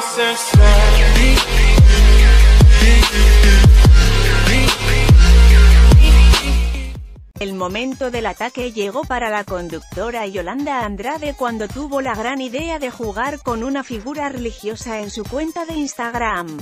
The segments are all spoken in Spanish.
El momento del ataque llegó para la conductora Yolanda Andrade cuando tuvo la gran idea de jugar con una figura religiosa en su cuenta de Instagram.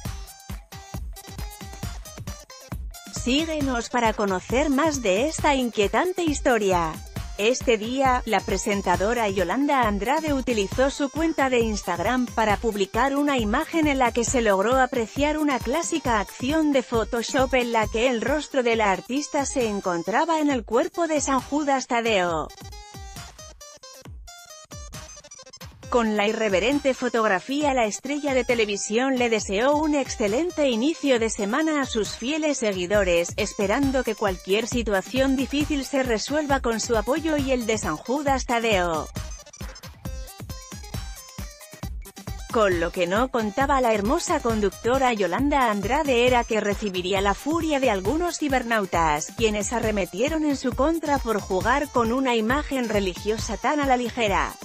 Síguenos para conocer más de esta inquietante historia. Este día, la presentadora Yolanda Andrade utilizó su cuenta de Instagram para publicar una imagen en la que se logró apreciar una clásica acción de Photoshop en la que el rostro de la artista se encontraba en el cuerpo de San Judas Tadeo. Con la irreverente fotografía, la estrella de televisión le deseó un excelente inicio de semana a sus fieles seguidores, esperando que cualquier situación difícil se resuelva con su apoyo y el de San Judas Tadeo. Con lo que no contaba la hermosa conductora Yolanda Andrade era que recibiría la furia de algunos cibernautas, quienes arremetieron en su contra por jugar con una imagen religiosa tan a la ligera.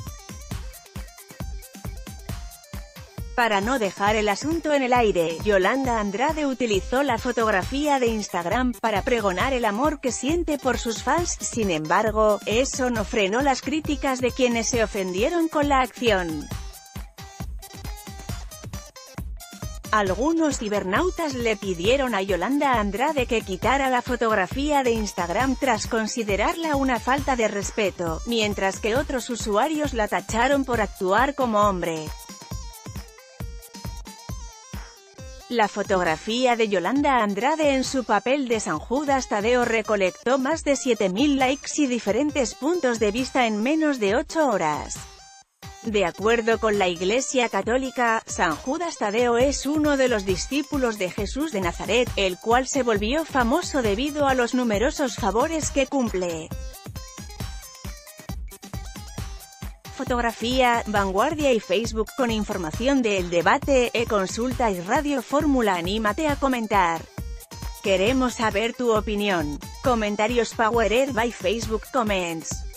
Para no dejar el asunto en el aire, Yolanda Andrade utilizó la fotografía de Instagram para pregonar el amor que siente por sus fans. Sin embargo, eso no frenó las críticas de quienes se ofendieron con la acción. Algunos cibernautas le pidieron a Yolanda Andrade que quitara la fotografía de Instagram tras considerarla una falta de respeto, mientras que otros usuarios la tacharon por actuar como hombre. La fotografía de Yolanda Andrade en su papel de San Judas Tadeo recolectó más de 7.000 likes y diferentes puntos de vista en menos de 8 horas. De acuerdo con la Iglesia Católica, San Judas Tadeo es uno de los discípulos de Jesús de Nazaret, el cual se volvió famoso debido a los numerosos favores que cumple. Fotografía, Vanguardia y Facebook con información de El Debate, consulta y Radio Fórmula. Anímate a comentar. Queremos saber tu opinión. Comentarios powered by Facebook Comments.